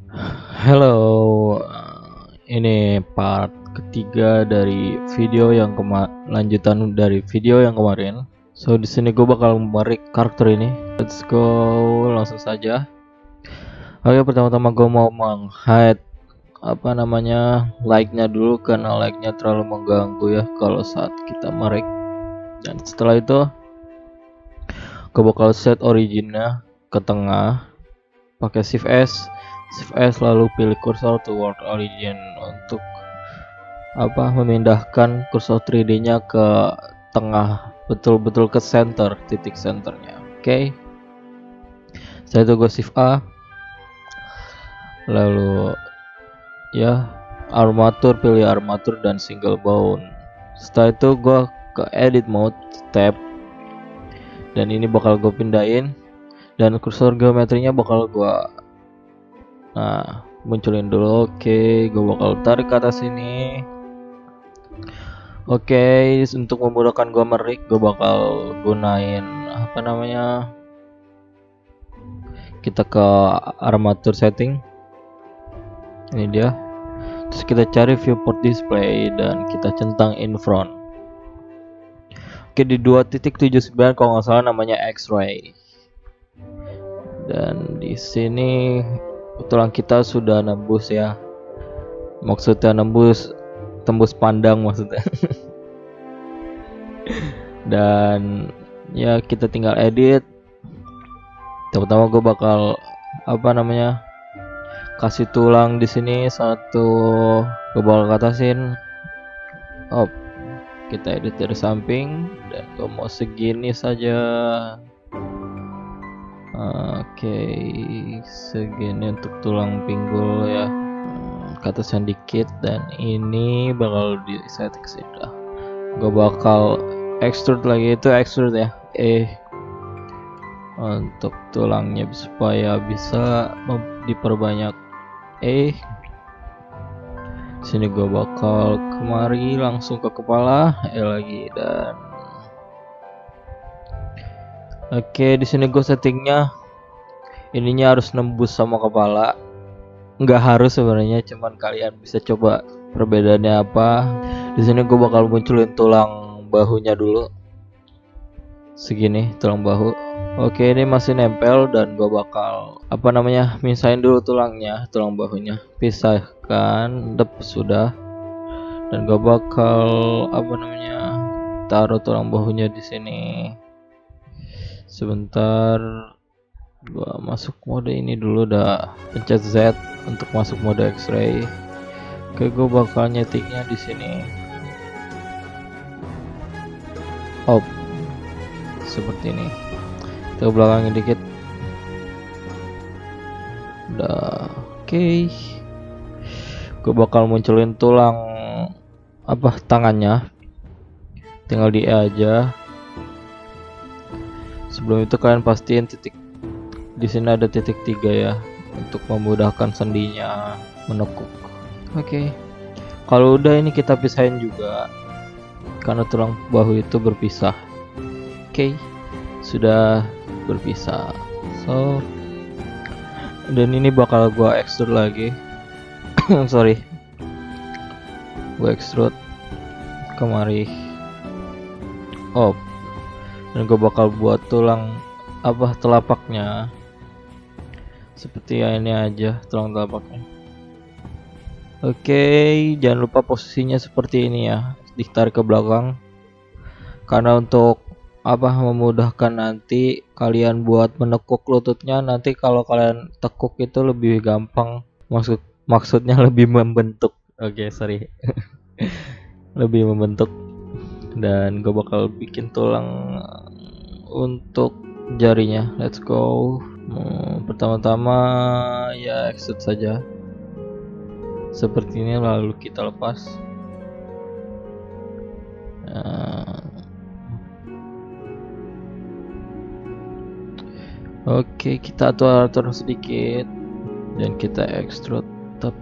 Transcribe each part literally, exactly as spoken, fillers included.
Halo, ini part ketiga dari video yang kema lanjutan dari video yang kemarin. So di sini gue bakal merik karakter ini. Let's go, langsung saja. Oke, pertama-tama gue mau meng-hide apa namanya like-nya dulu karena like-nya terlalu mengganggu ya kalau saat kita merik. Dan setelah itu gue bakal set originnya ke tengah pakai shift S. Shift S lalu pilih cursor to world origin untuk apa memindahkan kursor tiga D nya ke tengah, betul-betul ke center, titik centernya. Oke, okay. Setelah itu gue shift A lalu ya armatur, pilih armatur dan single bound. Setelah itu gue ke edit mode, tab, dan ini bakal gue pindahin dan kursor geometrinya bakal gue nah munculin dulu. Oke, okay, gue bakal tarik ke atas ini. Oke, okay, untuk memudahkan gue merik, gue bakal gunain apa namanya, kita ke armatur setting, ini dia, terus kita cari viewport display dan kita centang in front. Oke, okay, di dua titik tujuh sembilan kalau nggak salah namanya X-ray, dan di sini tulang kita sudah nembus ya, maksudnya nembus tembus pandang maksudnya. Dan ya kita tinggal edit. Pertama gue bakal apa namanya kasih tulang di sini satu, gue bakal katasin oh kita edit dari samping dan gue mau segini saja. Oke, okay, segini untuk tulang pinggul ya, ke atasnya dikit, dan ini bakal di setting sudah. Gue bakal extrude lagi, itu extrude ya, eh untuk tulangnya supaya bisa diperbanyak. Eh, sini gue bakal kemari langsung ke kepala, eh lagi dan oke, di sini gue settingnya ininya harus nembus sama kepala. Nggak harus sebenarnya, cuman kalian bisa coba perbedaannya apa. Di sini gue bakal munculin tulang bahunya dulu, segini tulang bahu. Oke, ini masih nempel dan gue bakal apa namanya misahin dulu tulangnya, tulang bahunya pisahkan, dep sudah. Dan gue bakal apa namanya taruh tulang bahunya di sini. Sebentar, gua masuk mode ini dulu, dah pencet Z untuk masuk mode X-ray. Oke, gua bakal nyetiknya di sini. Op, seperti ini. Kita belakangin dikit. Udah, oke. Okay. Gua bakal munculin tulang apa tangannya. Tinggal di E aja. Sebelum itu kalian pastiin titik di sini ada titik tiga ya, untuk memudahkan sendinya menekuk. Oke, okay. Kalau udah ini kita pisahin juga karena tulang bahu itu berpisah. Oke, okay. Sudah berpisah. So, dan ini bakal gua extrude lagi. Sorry, gua extrude kemari. Oh. Dan gue bakal buat tulang apa telapaknya seperti ya ini aja, tulang telapaknya. Oke, jangan lupa posisinya seperti ini ya, ditarik ke belakang karena untuk apa memudahkan nanti kalian buat menekuk lututnya. Nanti kalau kalian tekuk itu lebih gampang, maksud maksudnya lebih membentuk. Oke, sorry. Lebih membentuk. Dan gue bakal bikin tulang untuk jarinya. Let's go. Hmm, pertama-tama ya extrude saja seperti ini, lalu kita lepas. Nah. Oke, kita atur-atur sedikit dan kita extrude tep.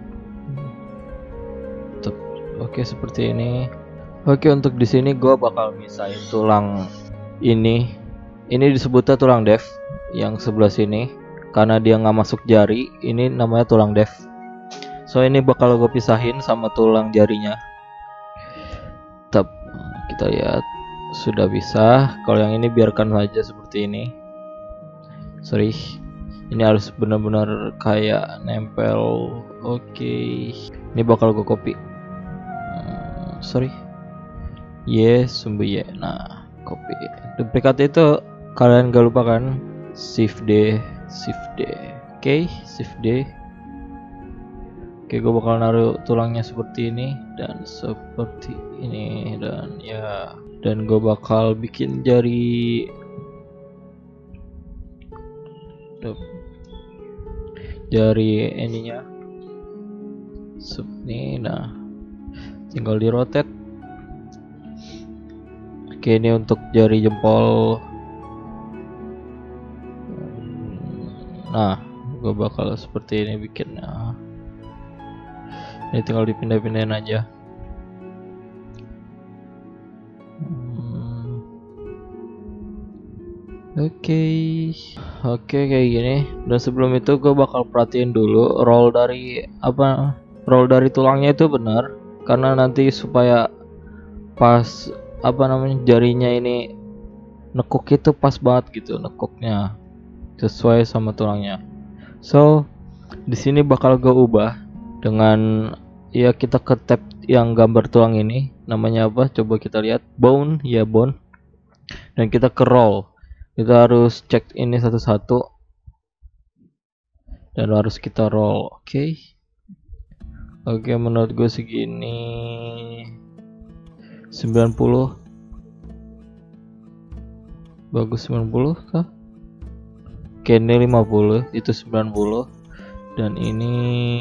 Tep. Oke, seperti ini. Oke, untuk di sini gue bakal misahin tulang ini. Ini disebutnya tulang dev yang sebelah sini. karena dia nggak masuk jari, ini namanya tulang dev. So ini bakal gue pisahin sama tulang jarinya. Tep, kita lihat sudah bisa. Kalau yang ini biarkan saja seperti ini. Sorry, ini harus benar-benar kayak nempel. Oke, okay. Ini bakal gue copy. Hmm, sorry, yes, sumbu ya. Nah, copy. Duplicate itu kalian gak lupa kan? Shift D, Shift D. Oke, okay, Shift D. Oke, okay, gue bakal naruh tulangnya seperti ini dan seperti ini dan ya, dan gue bakal bikin jari. Jari ininya seperti, nah tinggal di rotate. Oke, ini untuk jari jempol. Nah, gue bakal seperti ini bikinnya. Ini tinggal dipindah-pindahin aja. Oke, okay. Oke okay, kayak gini. Dan sebelum itu gue bakal perhatiin dulu roll dari apa, roll dari tulangnya itu benar, karena nanti supaya pas apa namanya jarinya ini nekuk itu pas banget gitu, nekuknya sesuai sama tulangnya. So di sini bakal gue ubah dengan ya, kita ke tab yang gambar tulang ini, namanya apa? Coba kita lihat, bone ya, bone. Dan kita ke roll. Kita harus cek ini satu-satu dan harus kita roll. Oke, okay. Oke, okay, menurut gue segini sembilan puluh bagus. Sembilan puluh kah? Oke, okay, ini lima puluh, itu sembilan puluh, dan ini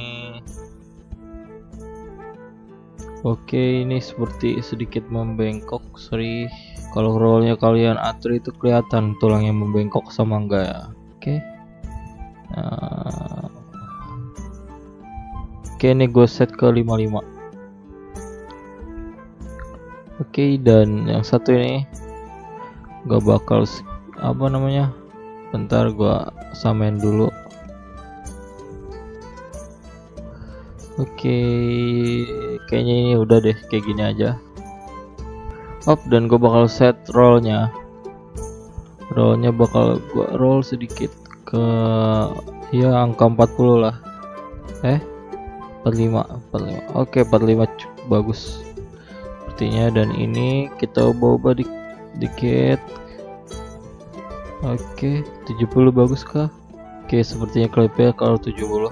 oke, okay, ini seperti sedikit membengkok. Sorry, kalau rollnya kalian atur itu kelihatan tulangnya membengkok sama enggak ya. Oke, okay. Nah, oke, okay, ini gue set ke lima puluh lima. Oke, okay, dan yang satu ini gue bakal apa namanya, bentar gue samain dulu. Oke, okay, kayaknya ini udah deh, kayak gini aja. Up, dan gue bakal set rollnya. Rollnya bakal gue roll sedikit ke ya angka empat puluh lah. Eh, empat puluh lima, empat puluh lima. Oke, empat puluh lima bagus sepertinya. Dan ini kita ubah-ubah di dikit. Oke, tujuh puluh bagus kah? Oke, sepertinya klipnya kalau tujuh puluh.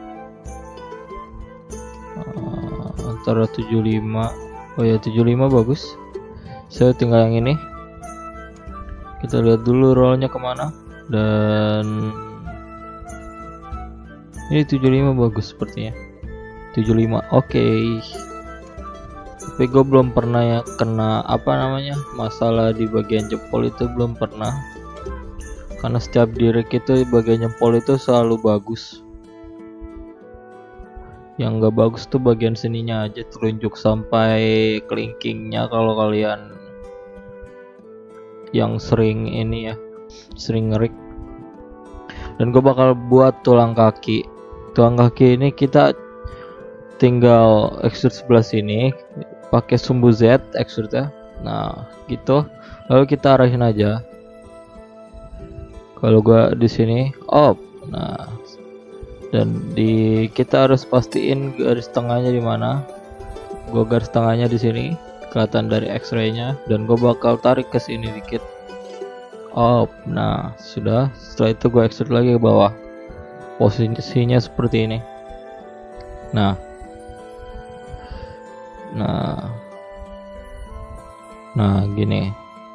Antara tujuh puluh lima. Oh ya, tujuh puluh lima bagus. Saya tinggal yang ini. Kita lihat dulu rollnya kemana. Dan ini tujuh puluh lima bagus sepertinya. tujuh puluh lima, oke. Okay. Tapi gue belum pernah ya kena apa namanya masalah di bagian jempol itu, belum pernah. Karena setiap direct itu bagian jempol itu selalu bagus. Yang nggak bagus tuh bagian sininya aja, telunjuk sampai kelingkingnya. Kalau kalian yang sering ini ya, sering ngerik. Dan gue bakal buat tulang kaki. Tulang kaki ini kita tinggal extrude sebelah sini pakai sumbu Z extrude ya. Nah gitu, lalu kita arahin aja. Kalau gua di sini op, nah, dan di kita harus pastiin garis tengahnya di mana. Gua garis tengahnya di sini, kelihatan dari X-ray-nya, dan gue bakal tarik ke sini dikit. Op, nah sudah. Setelah itu gue extrude lagi ke bawah. Posisinya seperti ini. Nah, nah, nah gini.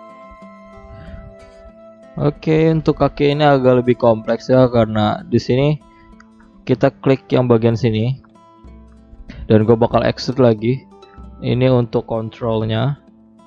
Oke, untuk kaki ini agak lebih kompleks ya, karena di sini kita klik yang bagian sini, dan gue bakal extrude lagi. Ini untuk kontrolnya.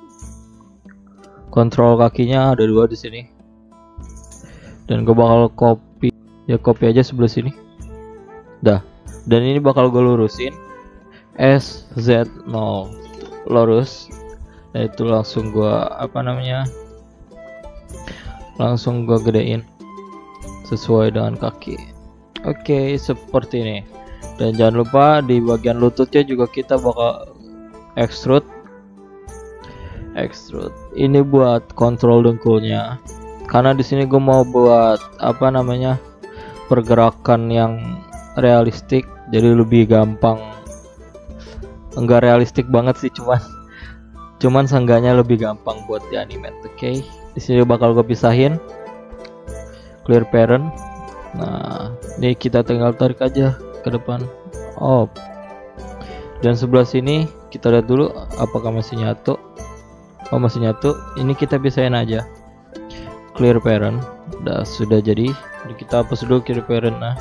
Kontrol kakinya ada dua di sini. Dan gue bakal copy, ya copy aja sebelah sini. Dah. Dan ini bakal gue lurusin. S Z nol lurus. Nah itu langsung gue apa namanya? Langsung gue gedein sesuai dengan kaki. Oke, seperti ini. Dan jangan lupa di bagian lututnya juga kita bakal extrude. Extrude. Ini buat kontrol dengkulnya. Karena di sini gue mau buat apa namanya pergerakan yang realistik, jadi lebih gampang. Enggak realistik banget sih, cuman cuman seenggaknya lebih gampang buat di animate. Oke, okay. Di sini bakal gue pisahin. Clear parent. Nah, ini kita tinggal tarik aja ke depan. Oh, dan sebelah sini kita lihat dulu apakah masih nyatu. Oh, masih nyatu. Ini kita pisahin aja. Clear parent. Udah, sudah jadi. Jadi kita hapus dulu clear parent. Nah,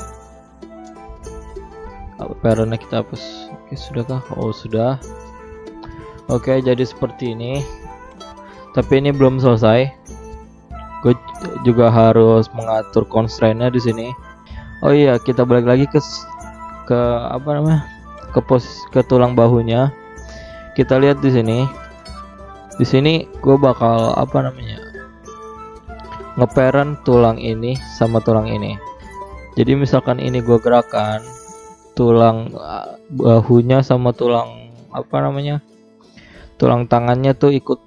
parentnya kita hapus. Oke, sudahkah? Oh, sudah. Oke, jadi seperti ini. Tapi ini belum selesai. Gue juga harus mengatur constraint-nya di sini. Oh iya, kita balik lagi ke ke apa namanya? Ke pos ke tulang bahunya. Kita lihat di sini. Di sini gue bakal apa namanya? Ngeparent tulang ini sama tulang ini. Jadi misalkan ini gue gerakan, tulang bahunya sama tulang apa namanya? Tulang tangannya tuh ikut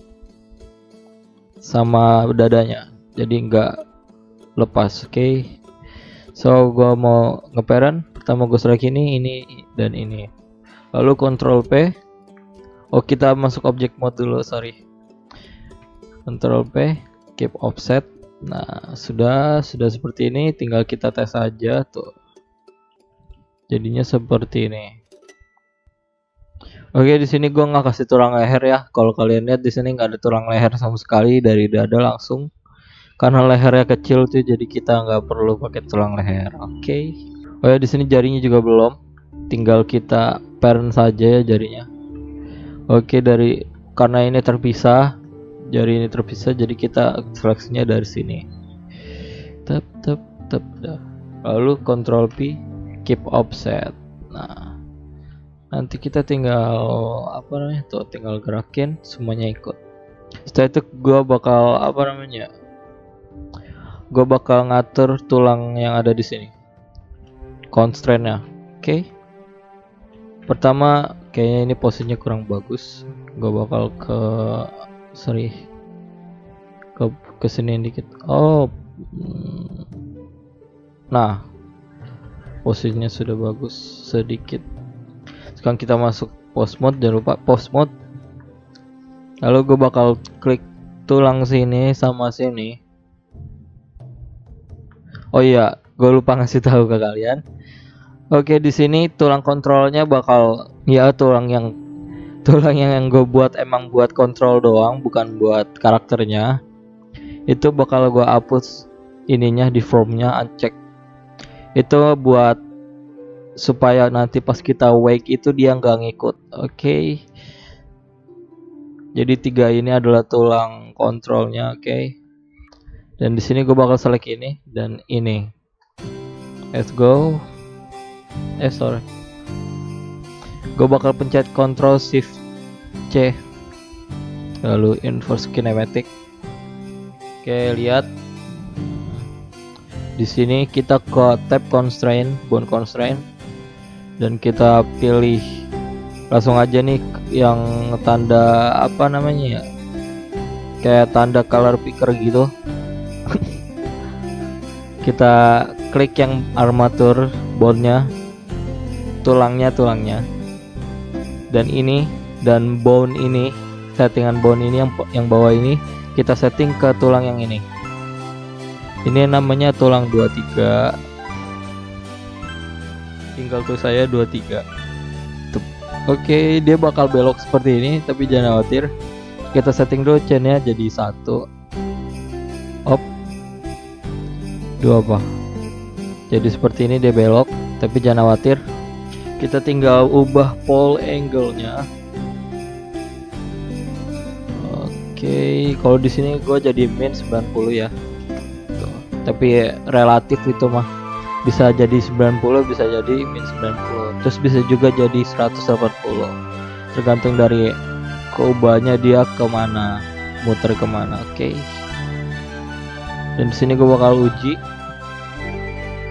sama dadanya, jadi nggak lepas. Oke, okay. So gua mau ngeparent. Pertama gue select ini, ini dan ini, lalu Ctrl P. Oh, kita masuk object mode dulu, sorry. Ctrl P, keep offset. Nah, sudah sudah seperti ini, tinggal kita tes aja tuh, jadinya seperti ini. Oke, di sini gua nggak kasih tulang leher ya. Kalau kalian lihat di sini nggak ada tulang leher sama sekali, dari dada langsung. Karena lehernya kecil tuh, jadi kita nggak perlu pakai tulang leher. Oke. Oh ya, di sini jarinya juga belum. Tinggal kita parent saja ya jarinya. Oke, dari karena ini terpisah, jari ini terpisah, jadi kita seleksinya dari sini. Tep tep tep. Lalu Ctrl P, keep offset. Nah, nanti kita tinggal apa namanya tuh, tinggal gerakin semuanya ikut. Setelah itu gua bakal apa namanya gua bakal ngatur tulang yang ada di sini, constraint-nya. Oke, okay. Pertama kayaknya ini posisinya kurang bagus, gua bakal ke sorry ke kesini dikit. Oh, nah posisinya sudah bagus sedikit. Sekarang kita masuk post mode, jangan lupa post mode. Lalu gue bakal klik tulang sini sama sini. Oh iya, gue lupa ngasih tahu ke kalian. Oke, di sini tulang kontrolnya bakal ya tulang yang tulang yang, yang gue buat emang buat kontrol doang, bukan buat karakternya. Itu bakal gue hapus ininya, deformnya, uncheck. Itu buat supaya nanti pas kita wake itu dia nggak ngikut. Oke, okay. Jadi tiga ini adalah tulang kontrolnya. Oke, okay. Dan di sini gue bakal select ini dan ini. Let's go. Eh sorry, gue bakal pencet Ctrl Shift C, lalu inverse kinematic. Oke, okay, lihat di sini kita ke tab constraint, bone constraint. Dan kita pilih langsung aja nih yang tanda apa namanya ya, kayak tanda color picker gitu. Kita klik yang armatur bone-nya, tulangnya tulangnya dan ini, dan bone ini, settingan bone ini yang yang bawah ini kita setting ke tulang yang ini. Ini namanya tulang dua puluh tiga. Tinggal tuh saya dua puluh tiga. Oke, okay, dia bakal belok seperti ini, tapi jangan khawatir. Kita setting dulu chainnya jadi satu. Op. Dua apa? Jadi seperti ini dia belok, tapi jangan khawatir. Kita tinggal ubah pole angle-nya. Oke, okay, kalau di sini gue jadi min sembilan puluh ya. Tuh. Tapi relatif itu mah. Bisa jadi sembilan puluh, bisa jadi min sembilan puluh, terus bisa juga jadi seratus delapan puluh, tergantung dari keubahnya dia kemana, muter kemana. Oke, okay. Dan di sini gue bakal uji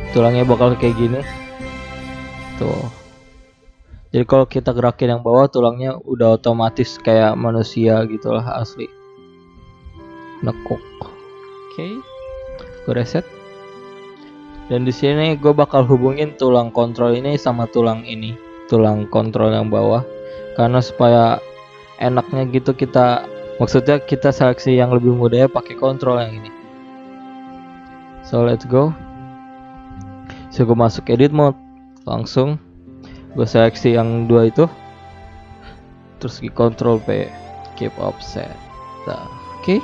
tulangnya bakal kayak gini tuh. Jadi kalau kita gerakin yang bawah, tulangnya udah otomatis kayak manusia gitulah, asli nekuk. Oke, okay. Gue reset. Dan di sini gue bakal hubungin tulang kontrol ini sama tulang ini, tulang kontrol yang bawah, karena supaya enaknya gitu kita, maksudnya kita seleksi yang lebih mudah ya pakai kontrol yang ini. So let's go. So gue masuk edit mode, langsung gue seleksi yang dua itu, terus di Ctrl P, keep offset. Nah, oke, okay.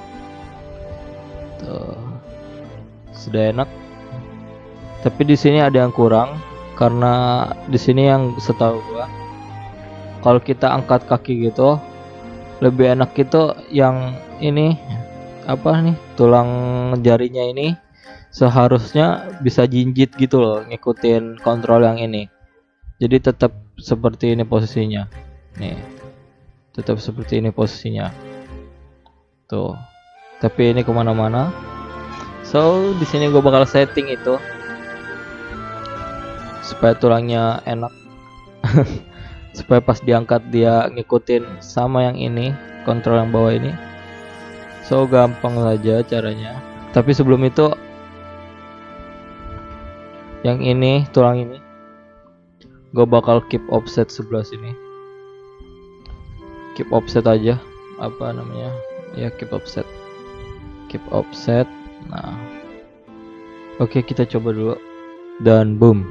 Tuh, sudah enak. Tapi di sini ada yang kurang, karena di sini yang setahu gua, kalau kita angkat kaki gitu, lebih enak itu yang ini apa nih, tulang jarinya ini seharusnya bisa jinjit gitu loh, ngikutin kontrol yang ini. Jadi tetap seperti ini posisinya, nih, tetap seperti ini posisinya, tuh. Tapi ini kemana-mana. So di sini gue bakal setting itu supaya tulangnya enak, supaya pas diangkat dia ngikutin sama yang ini, kontrol yang bawah ini. So gampang saja caranya. Tapi sebelum itu, yang ini, tulang ini, gue bakal keep offset sebelah sini. Keep offset aja, apa namanya? Ya keep offset. Keep offset. Nah, oke, kita coba dulu. Dan boom,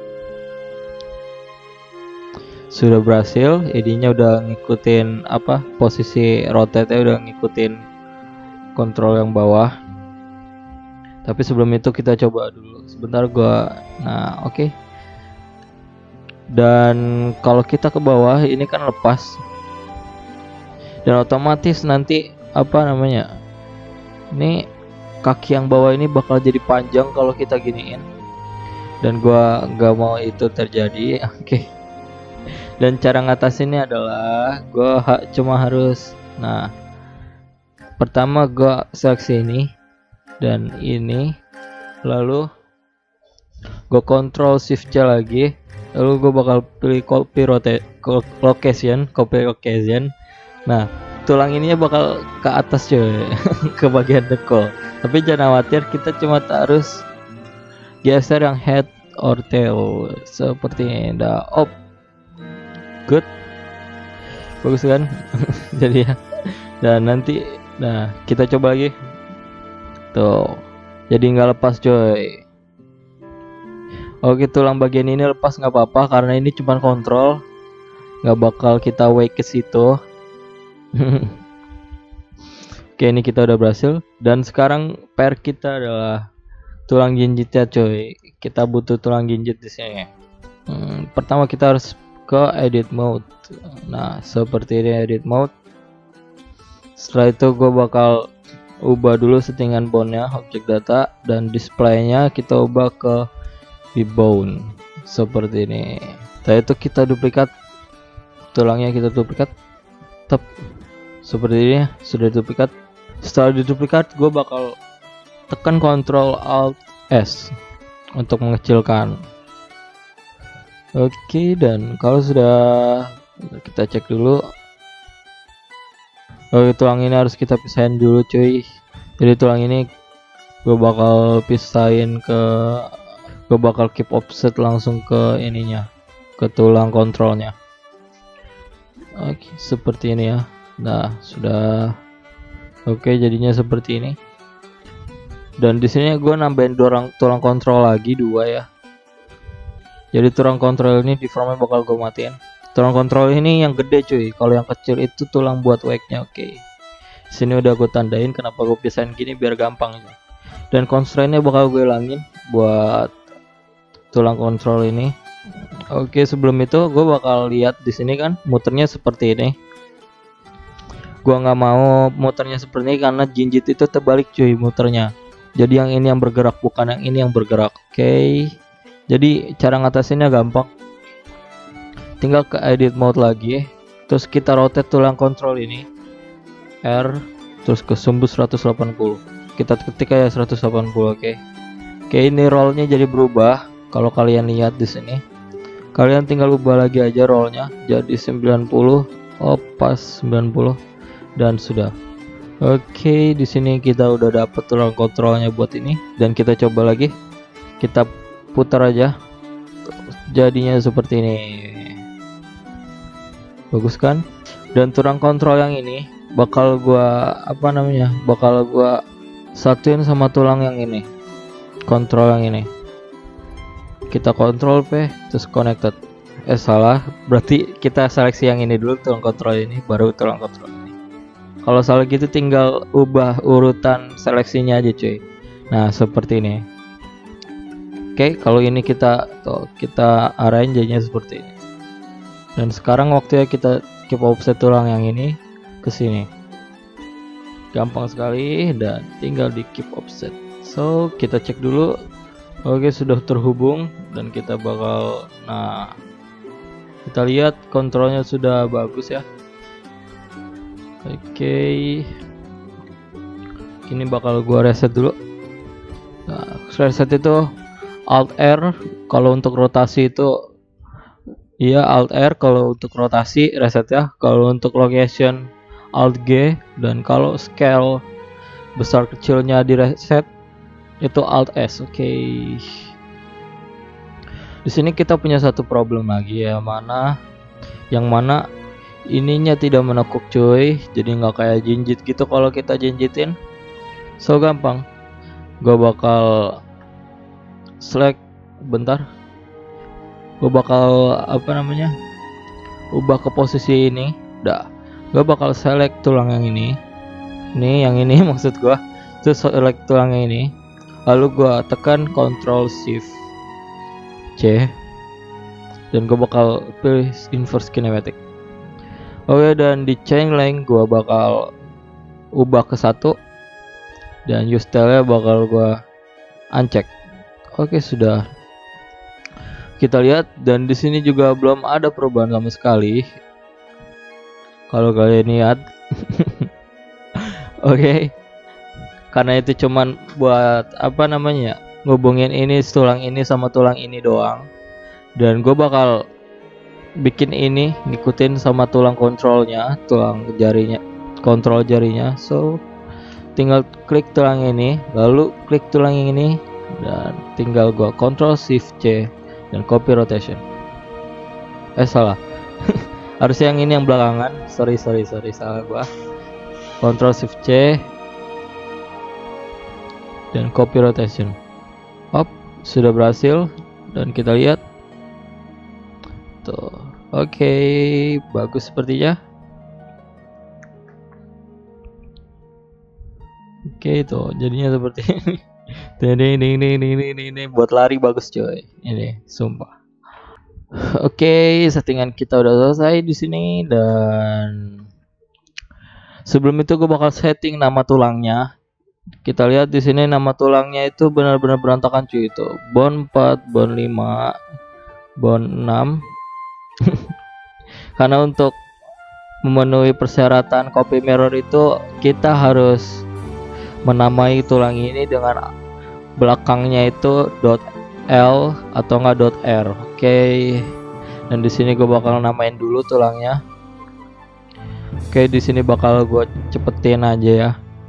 sudah berhasil. Ininya udah ngikutin apa, posisi rotate-nya udah ngikutin kontrol yang bawah. Tapi sebelum itu kita coba dulu sebentar gua. Nah, oke. Okay. Dan kalau kita ke bawah ini kan lepas, dan otomatis nanti apa namanya, ini kaki yang bawah ini bakal jadi panjang kalau kita giniin, dan gua nggak mau itu terjadi. Oke. Okay. Dan cara ngatasinnya adalah gua ha cuma harus, nah, pertama gua seleksi ini dan ini, lalu gua kontrol shift C lagi, lalu gue bakal pilih copy rotate location, copy location. Nah, tulang ininya bakal ke atas cuy, ke bagian dekol. Tapi jangan khawatir, kita cuma harus geser yang head or tail seperti ini. Dah, op, good, bagus kan? Jadi ya, dan nanti, nah kita coba lagi, tuh, jadi nggak lepas cuy. Oke, tulang bagian ini lepas nggak apa-apa karena ini cuma kontrol, nggak bakal kita wake ke situ. Oke, ini kita udah berhasil. Dan sekarang pair kita adalah tulang jinjitnya coy. Kita butuh tulang jinjit di sini. Hmm, pertama kita harus ke edit mode. Nah, seperti ini edit mode. Setelah itu gue bakal ubah dulu settingan bone-nya, objek data, dan display-nya kita ubah ke di bone seperti ini. Setelah itu kita duplikat tulangnya, kita duplikat, tep, seperti ini sudah duplikat. Setelah diduplikat, gue bakal tekan Ctrl Alt S untuk mengecilkan. Oke, dan kalau sudah, kita cek dulu. Oke, tulang ini harus kita pisahin dulu cuy. Jadi tulang ini gue bakal pisahin ke, gue bakal keep offset langsung ke ininya, ke tulang kontrolnya. Oke, seperti ini ya. Nah, sudah. Oke, jadinya seperti ini. Dan di sini gue nambahin tulang tulang kontrol lagi dua ya. Jadi tulang kontrol ini di frame bakal gue matiin. Tulang kontrol ini yang gede cuy. Kalau yang kecil itu tulang buat wake-nya. Oke. Sini udah gue tandain kenapa gue pisahin gini biar gampang ya. Dan constraint-nya bakal gue hilangin buat tulang kontrol ini. Oke, sebelum itu gue bakal lihat di sini kan muternya seperti ini. Gua nggak mau muternya seperti ini karena jinjit itu terbalik cuy muternya. Jadi yang ini yang bergerak, bukan yang ini yang bergerak. Oke. Jadi cara ngatasinnya gampang. Tinggal ke edit mode lagi, terus kita rotate tulang kontrol ini, R, terus ke sumbu seratus delapan puluh. Kita ketik aja seratus delapan puluh. Oke. Oke, ini rollnya jadi berubah. Kalau kalian lihat di sini, kalian tinggal ubah lagi aja rollnya jadi sembilan puluh. Oh, pas sembilan puluh dan sudah. Oke, di sini kita udah dapet tulang kontrolnya buat ini dan kita coba lagi. Kita putar aja. Jadinya seperti ini. Bagus kan? Dan tulang kontrol yang ini bakal gua apa namanya? Bakal gua satuin sama tulang yang ini. Kontrol yang ini. Kita kontrol P terus connected. Eh salah, berarti kita seleksi yang ini dulu, tulang kontrol ini baru tulang kontrol ini. Kalau salah gitu tinggal ubah urutan seleksinya aja cuy. Nah seperti ini. Oke, kalau ini kita tuh kita arahin jadinya seperti ini. Dan sekarang waktunya kita keep offset tulang yang ini ke sini. Gampang sekali dan tinggal di keep offset. So kita cek dulu. Oke, sudah terhubung dan kita bakal, nah kita lihat kontrolnya sudah bagus ya. Oke, ini bakal gua reset dulu. Nah, reset itu Alt R kalau untuk rotasi itu, iya Alt R kalau untuk rotasi reset ya. Kalau untuk location Alt G, dan kalau scale besar kecilnya di reset itu Alt S. Oke. Di sini kita punya satu problem lagi ya, mana yang mana ininya tidak menekuk cuy, jadi nggak kayak jinjit gitu kalau kita jinjitin. So gampang, gue bakal select, bentar, gue bakal apa namanya, ubah ke posisi ini. Dah, gue bakal select tulang yang ini, ini yang ini maksud gue, terus select tulang yang ini, lalu gue tekan Ctrl Shift C, dan gue bakal pilih inverse kinematic. Oke, dan di chain length gua bakal ubah ke satu dan use style nya bakal gua uncheck. Oke, sudah. Kita lihat, dan di sini juga belum ada perubahan sama sekali. Kalau kalian lihat. Oke. Karena itu cuman buat apa namanya? Ngubungin ini tulang ini sama tulang ini doang. Dan gua bakal bikin ini ngikutin sama tulang kontrolnya, tulang jarinya, kontrol jarinya. So tinggal klik tulang ini, lalu klik tulang yang ini, dan tinggal gua Ctrl Shift C dan copy rotation. Eh salah, harusnya yang ini yang belakangan. Sorry sorry sorry salah gua. Ctrl Shift C dan copy rotation. Up, sudah berhasil, dan kita lihat. Tuh, oke, okay, bagus sepertinya. Oke, okay, tuh jadinya seperti ini. Ini ini ini ini ini ini buat lari bagus coy. Ini sumpah. Oke, okay, settingan kita udah selesai di sini, dan sebelum itu gue bakal setting nama tulangnya. Kita lihat di sini nama tulangnya itu benar-benar berantakan cuy, itu bone empat, bone lima, bone enam. Karena untuk memenuhi persyaratan copy mirror itu kita harus menamai tulang ini dengan belakangnya itu .l atau enggak .r. Oke. Okay. Dan di sini gue bakal namain dulu tulangnya. Oke, okay, di sini bakal gue cepetin aja ya.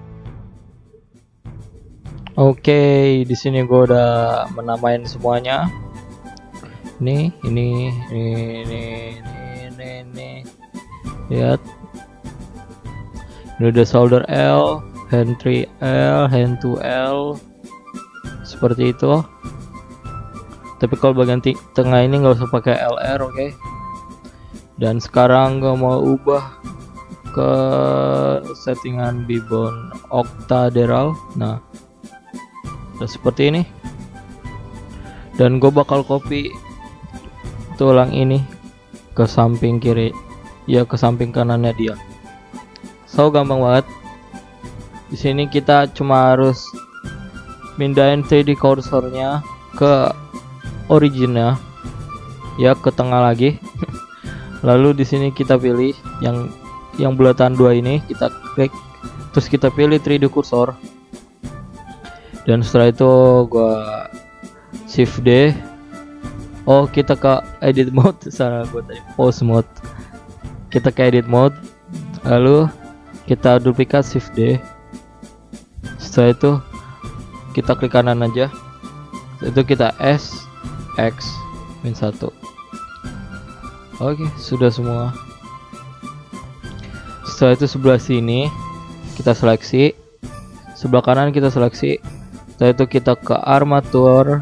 Oke, okay, di sini gue udah menamain semuanya. Ini, ini, ini, ini, ini, ini. Lihat. Ini udah solder L, hand three L, hand two L. Seperti itu. Tapi kalau bagian tengah ini nggak usah pakai L R, oke? Okay? Dan sekarang gue mau ubah ke settingan bibon octaderal. Nah, udah seperti ini. Dan gue bakal copy tulang ini ke samping kiri, ya ke samping kanannya dia. So gampang banget. Di sini kita cuma harus pindahin tiga D cursornya ke originnya, ya ke tengah lagi. Lalu di sini kita pilih yang yang bulatan dua ini, kita klik, terus kita pilih tiga D cursor. Dan setelah itu gua Shift D. Oh, kita ke edit mode. Salah gue tadi, pause mode. Kita ke edit mode, lalu kita duplikat Shift D. Setelah itu kita klik kanan aja. Setelah itu kita S X min satu. Oke, sudah semua. Setelah itu sebelah sini kita seleksi, sebelah kanan kita seleksi. Setelah itu kita ke armatur,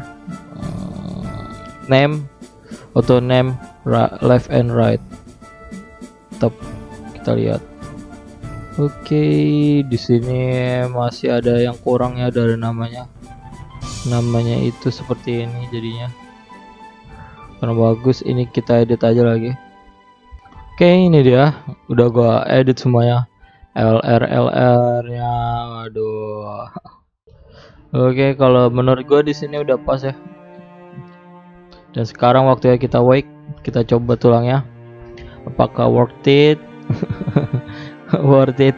name, auto name, left and right. Tetap kita lihat. Oke, di sini masih ada yang kurang ya dari namanya. Namanya itu seperti ini jadinya. Karena bagus, ini kita edit aja lagi. Oke, ini dia. Udah gua edit semuanya. L R L R-nya, waduh. Oke, kalau menurut gua di sini udah pas ya. Dan sekarang waktunya kita wake, kita coba tulangnya. Apakah worth it? Worth it.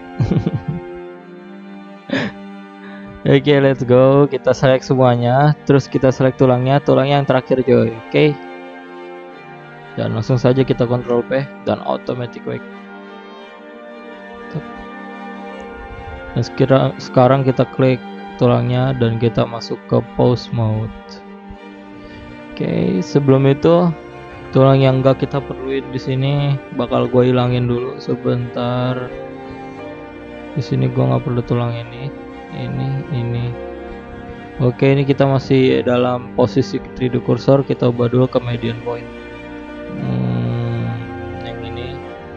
Oke, okay, let's go. Kita select semuanya, terus kita select tulangnya, tulangnya yang terakhir coy. Oke. Okay. Dan langsung saja kita Ctrl P dan automatic wake. Dan sekira, sekarang kita klik tulangnya dan kita masuk ke pause mode. Oke, okay, sebelum itu tulang yang enggak kita perluin di sini bakal gue hilangin dulu sebentar. Di sini gue nggak perlu tulang ini, ini, ini. Oke, ini kita masih dalam posisi tiga D cursor. Kita ubah dulu ke median point. Hmm, yang ini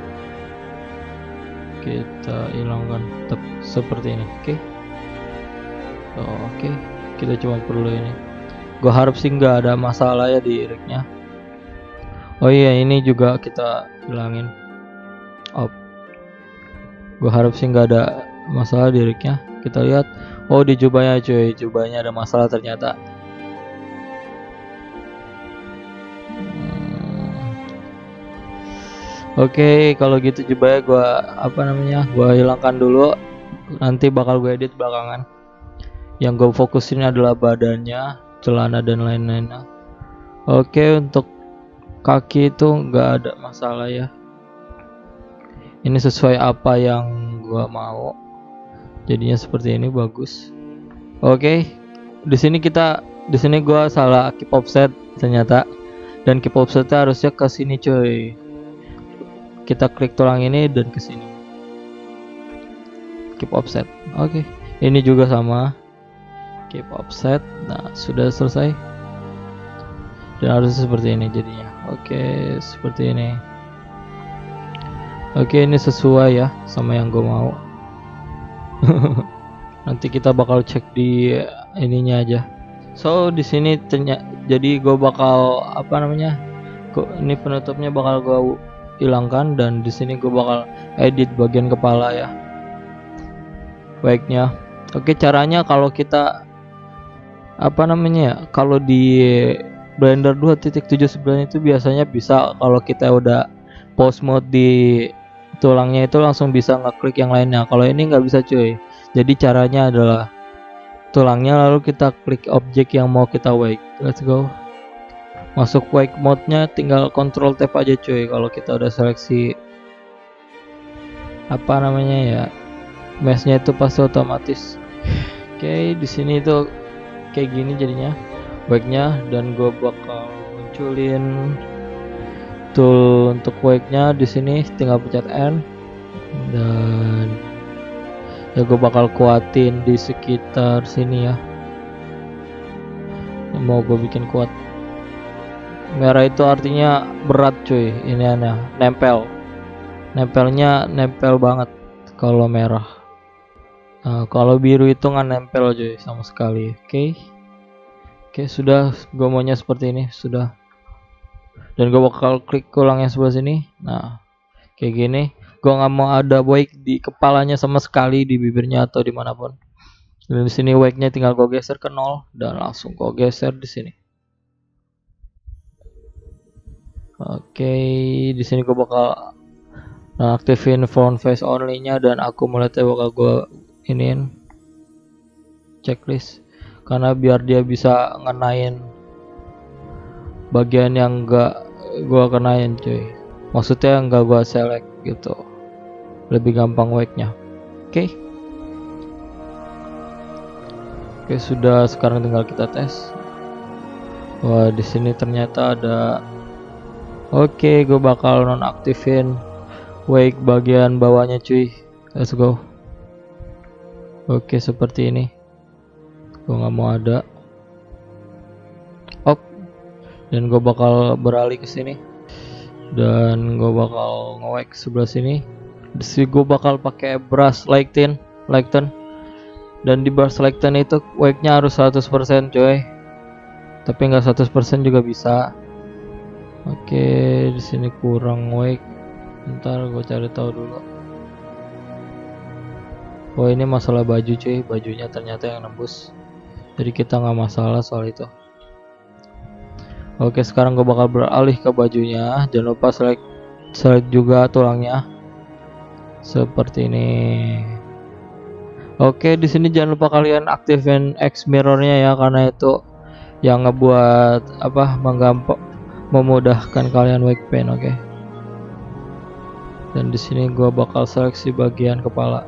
kita hilangkan tetap seperti ini. Oke. Oh, oke, okay. Kita cuma perlu ini. Gue harap sih nggak ada masalah ya di rignya. Oh iya, ini juga kita hilangin. Oh, gue harap sih nggak ada masalah di rignya. Kita lihat. Oh, di jubahnya cuy, jubahnya ada masalah ternyata. Hmm. Oke, okay, kalau gitu jubahnya gue apa namanya? Gue hilangkan dulu. Nanti bakal gue edit belakangan. Yang gue fokusin adalah badannya, celana dan lain-lainnya. Oke, okay, untuk kaki itu nggak ada masalah ya. Ini sesuai apa yang gua mau. Jadinya seperti ini, bagus. Oke, okay. Di sini kita, di sini gua salah keep offset ternyata. Dan keep offsetnya harusnya ke sini cuy. Kita klik tulang ini dan ke sini. Keep offset. Oke, okay. Ini juga sama. Keep offset. Nah, sudah selesai. Dan harusnya seperti ini jadinya. Oke, seperti ini. Oke, ini sesuai ya sama yang gue mau. Nanti kita bakal cek di ininya aja. So di sini ternyata, jadi gue bakal apa namanya? Gua, ini penutupnya bakal gue hilangkan dan di sini gue bakal edit bagian kepala ya. Baiknya. Oke, caranya kalau kita apa namanya? Kalau di Blender dua titik tujuh sembilan itu biasanya bisa kalau kita udah pause mode di tulangnya itu langsung bisa ngeklik yang lainnya. Kalau ini nggak bisa cuy. Jadi caranya adalah tulangnya lalu kita klik objek yang mau kita wake. Let's go. Masuk wake mode-nya tinggal Ctrl Tab aja cuy. Kalau kita udah seleksi apa namanya ya, mesh-nya itu pasti otomatis. Oke, okay, di sini itu kayak gini jadinya. Wake-nya dan gue bakal munculin tool untuk wake-nya di sini, tinggal pencet N dan ya gue bakal kuatin di sekitar sini ya. Mau gue bikin kuat. Merah itu artinya berat cuy, ini aneh, nempel. Nempelnya nempel banget kalau merah. Nah, kalau biru itu nggak nempel cuy sama sekali. Oke. Okay. Oke, sudah, gue maunya seperti ini, sudah. Dan gue bakal klik ulang yang sebelah sini. Nah, kayak gini. Gue nggak mau ada wake di kepalanya sama sekali, di bibirnya atau dimanapun. Dan di sini wake-nya tinggal gue geser ke nol dan langsung gue geser di sini. Oke, di sini gue bakal aktifin front face only-nya dan akumulator bakal gue iniin checklist. Karena biar dia bisa ngenain bagian yang enggak gua kenain cuy, maksudnya enggak gua select gitu, lebih gampang wake-nya. Oke. Okay. Oke, okay, sudah, sekarang tinggal kita tes. Wah, di sini ternyata ada. Oke, okay, gue bakal nonaktifin wake bagian bawahnya cuy. Let's go. Oke, okay, seperti ini. Gue nggak mau ada. Op. Dan gue bakal beralih ke sini. Dan gue bakal nge-wake sebelah sini. Di sini gue bakal pakai brush lighten, lighten. Dan di brush lighten itu wake-nya harus seratus persen coy. Tapi nggak seratus persen juga bisa. Oke, di sini kurang wake. Ntar gue cari tahu dulu. Oh, ini masalah baju cuy, bajunya ternyata yang nembus. Jadi kita nggak masalah soal itu. Oke, sekarang gue bakal beralih ke bajunya. Jangan lupa select, select juga tulangnya. Seperti ini. Oke, di sini jangan lupa kalian aktifin X mirrornya ya, karena itu yang ngebuat apa menggampang, memudahkan kalian wake pen. Oke. Dan di sini gua bakal seleksi bagian kepala.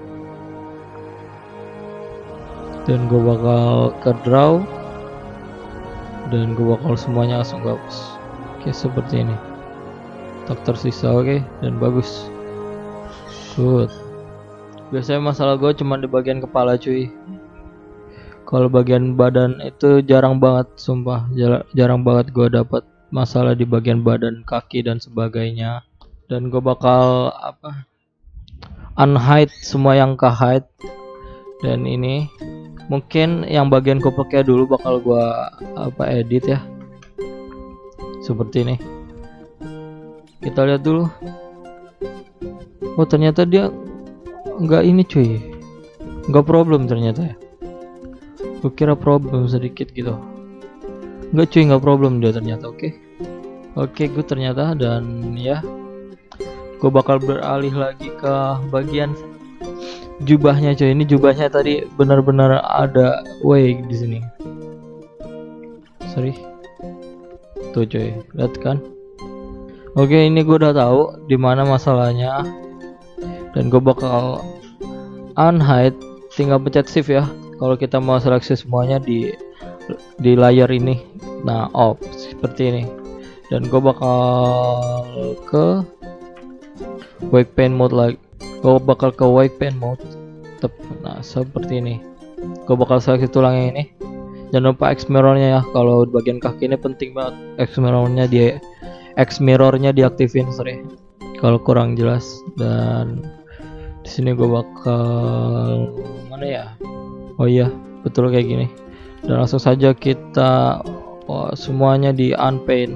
Dan gua bakal ke draw. Dan gua bakal semuanya langsung hapus. Oke, seperti ini. Tak tersisa, oke, dan bagus. Good. Biasanya masalah gue cuma di bagian kepala cuy. Kalau bagian badan itu jarang banget, sumpah jarang, jarang banget gue dapat masalah di bagian badan, kaki dan sebagainya. Dan gue bakal apa? Unhide semua yang ke hide. Dan ini mungkin yang bagian kupeknya dulu bakal gue apa edit ya. Seperti ini. Kita lihat dulu. Oh, ternyata dia nggak ini cuy, nggak problem ternyata ya. Gue kira problem sedikit gitu. Nggak cuy, nggak problem dia ternyata. Oke, okay. oke okay, gue ternyata. Dan ya, gue bakal beralih lagi ke bagian jubahnya cuy. Ini jubahnya tadi benar-benar ada wake di sini. Sorry, tuh cuy, lihat kan? Oke, okay, ini gue udah tahu di mana masalahnya. Dan gue bakal unhide, tinggal pencet shift ya kalau kita mau seleksi semuanya di di layar ini. Nah, off seperti ini. Dan gue bakal ke wake pen mode lagi. Gue bakal ke wake pen mode. Nah, seperti ini. Gue bakal seleksi tulang yang ini. Jangan lupa X mirrornya ya. Kalau bagian kaki ini penting banget. X mirrornya dia X mirrornya diaktifin, sorry kalau kurang jelas. Dan di sini gue bakal mana ya? Oh iya, betul kayak gini. Dan langsung saja kita oh, semuanya di unpaint,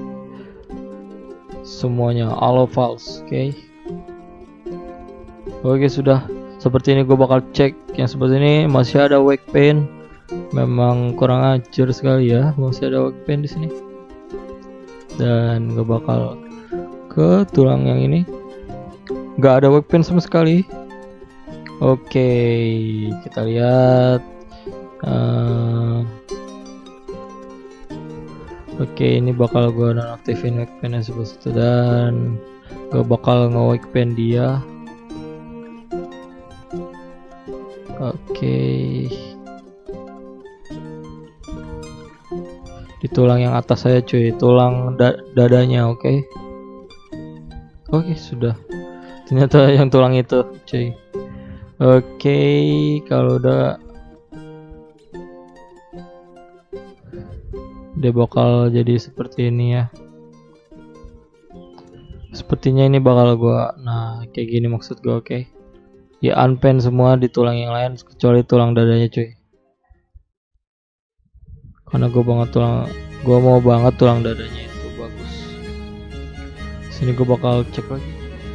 semuanya all files. Oke, okay. Oke, sudah seperti ini. Gue bakal cek yang seperti ini masih ada wake paint. Memang kurang ajar sekali ya, masih ada wake paint di sini. Dan gue bakal ke tulang yang ini. Nggak ada wake pen sama sekali. Oke, kita lihat. Uh, Oke, ini bakal gue nonaktifin wake pen yang sebelah situ. Dan gue bakal nge-wake pen dia. Oke, di tulang yang atas saya cuy, tulang da dadanya. Oke, Oke, sudah. Ternyata yang tulang itu, cuy. Oke, kalau udah dia bakal jadi seperti ini ya. Sepertinya ini bakal gua, nah kayak gini maksud gua. Oke, ya unpaint semua di tulang yang lain kecuali tulang dadanya cuy. Karena gua banget tulang, gua mau banget tulang dadanya itu bagus. Sini gua bakal cek lagi.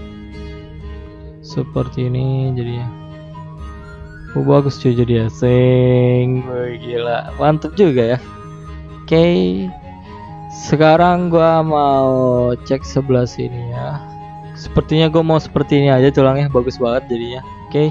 Seperti ini jadinya. Oh bagus cuy jadi ya. Sing, gila, mantep juga ya. Oke, okay. Sekarang gua mau cek sebelah sini ya. Sepertinya gua mau seperti ini aja, tulangnya bagus banget jadinya. Oke, okay.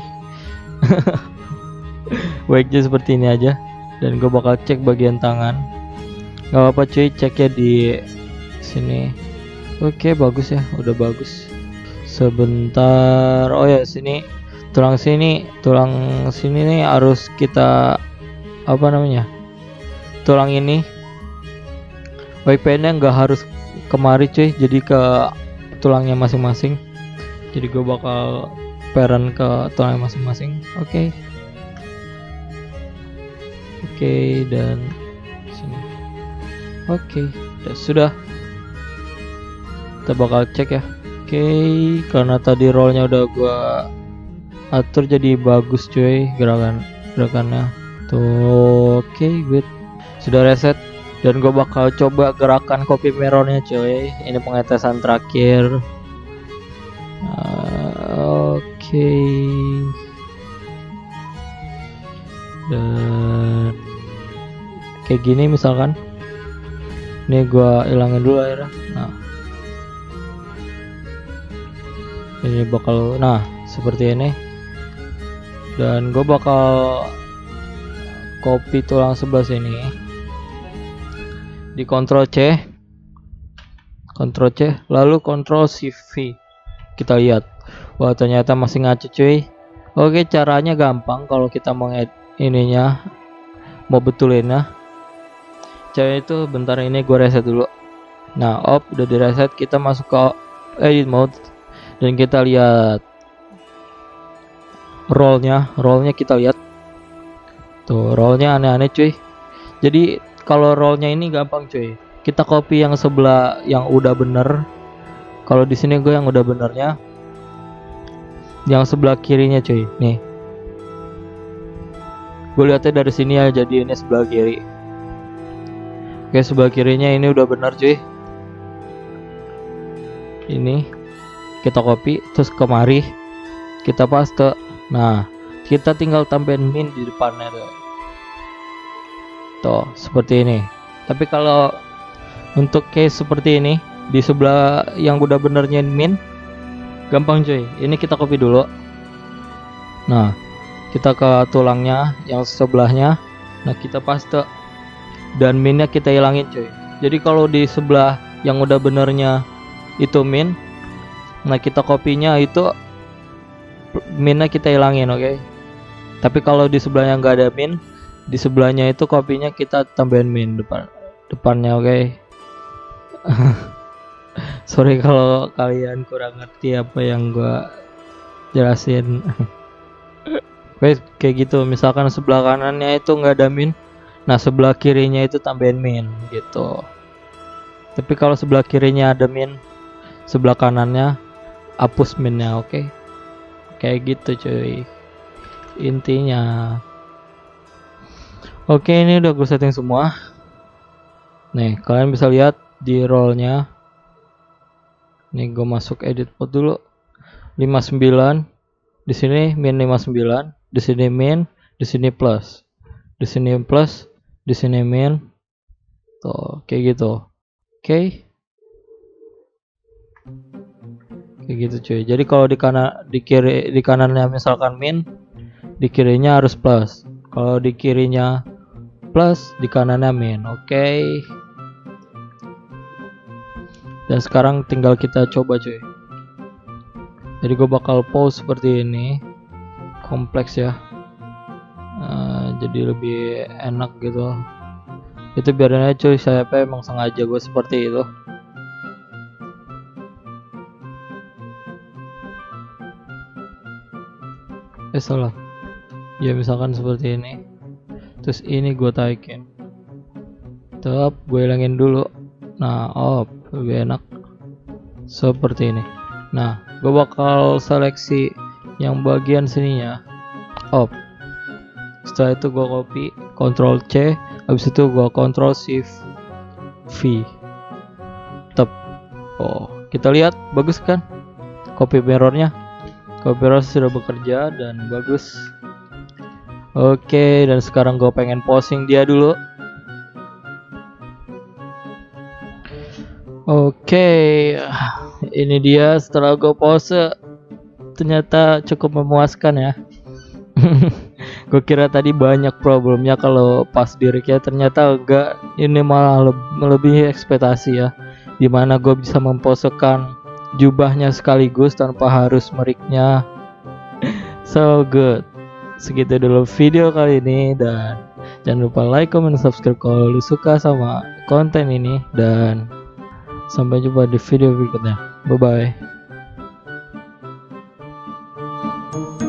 Wake-nya seperti ini aja. Dan gua bakal cek bagian tangan. Gak apa-apa cuy, cek ya di sini. Oke, bagus ya, udah bagus. Sebentar, oh ya sini tulang sini, tulang sini nih harus kita apa namanya? Tulang ini W P N-nya nggak harus kemari cuy, jadi ke tulangnya masing-masing. Jadi gue bakal parent ke tulangnya masing-masing. Oke. Okay. Oke, okay, dan sini. Oke, okay, sudah. Kita bakal cek ya. Oke, okay, karena tadi rollnya udah gua atur jadi bagus cuy gerakan gerakannya. Tuh, oke, okay, good. Sudah reset dan gue bakal coba gerakan copy mirrornya cuy. Ini pengetesan terakhir. Uh, oke. Okay. Dan kayak gini misalkan. Ini gua ilangin dulu akhirnya. Nah. Ini bakal nah seperti ini. Dan gue bakal copy tulang sebelah sini. Di Ctrl C. Ctrl C, lalu Ctrl Shift V. Kita lihat. Wah, ternyata masih ngaco cuy. Oke, caranya gampang kalau kita mau ininya mau betulinnya. Cara itu bentar ini gue reset dulu. Nah, op udah di reset, kita masuk ke edit mode dan kita lihat rollnya, rollnya kita lihat. Tuh, rollnya aneh-aneh cuy. Jadi kalau rollnya ini gampang cuy. Kita copy yang sebelah yang udah bener. Kalau di sini gue yang udah benernya. Yang sebelah kirinya cuy. Nih. Gue lihatnya dari sini ya, jadi ini sebelah kiri. Oke, sebelah kirinya ini udah bener cuy. Ini kita copy terus kemari kita paste. Nah, kita tinggal tambahin min di depannya tuh. Tuh, seperti ini. Tapi kalau untuk case seperti ini di sebelah yang udah benernya min, gampang cuy. Ini kita copy dulu. Nah, kita ke tulangnya yang sebelahnya. Nah, kita paste. Dan minnya kita hilangin cuy. Jadi kalau di sebelah yang udah benernya itu min, nah kita kopinya itu minnya kita hilangin, oke okay? Tapi kalau di sebelahnya nggak ada min, di sebelahnya itu kopinya kita tambahin min depan depannya, oke okay? Sorry kalau kalian kurang ngerti apa yang gua jelasin. Oke, kayak gitu. Misalkan sebelah kanannya itu nggak ada min, nah sebelah kirinya itu tambahin min gitu. Tapi kalau sebelah kirinya ada min, sebelah kanannya hapus minnya, oke okay? Kayak gitu cuy intinya. Oke, okay, ini udah gue setting semua. Nih, kalian bisa lihat di rollnya. Nih, gue masuk edit mode dulu. lima puluh sembilan. Di sini min lima puluh sembilan, di sini min, di sini plus. Di sini plus, di sini min. Tuh, kayak gitu. Oke. Okay. Kayak gitu cuy. Jadi kalau di kanan di kiri di kanannya misalkan min, di kirinya harus plus. Kalau di kirinya plus, di kanannya min. Oke. Okay. Dan sekarang tinggal kita coba cuy. Jadi gue bakal pause seperti ini. Kompleks ya. Uh, jadi lebih enak gitu. Itu biarin aja cuy, saya emang sengaja gue seperti itu. Eh salah. Ya misalkan seperti ini. Terus ini gue taikin. Tetap gue hilangin dulu. Nah, op, lebih enak. Seperti ini. Nah, gue bakal seleksi yang bagian sininya. Op. Setelah itu gue copy, Ctrl C, habis itu gue Ctrl Shift V. Tep. Oh, kita lihat bagus kan? Copy mirrornya. Copy mirror sudah bekerja dan bagus. Oke, dan sekarang gue pengen posing dia dulu. Oke, ini dia setelah gue pose. Ternyata cukup memuaskan ya. Gue kira tadi banyak problemnya kalau pas di rig ya, ternyata enggak. Ini malah le- melebihi ekspektasi ya, dimana gue bisa memposekan jubahnya sekaligus tanpa harus meriknya. So good. Segitu dulu video kali ini, dan jangan lupa like, comment, subscribe kalau lu suka sama konten ini, dan sampai jumpa di video berikutnya. Bye bye.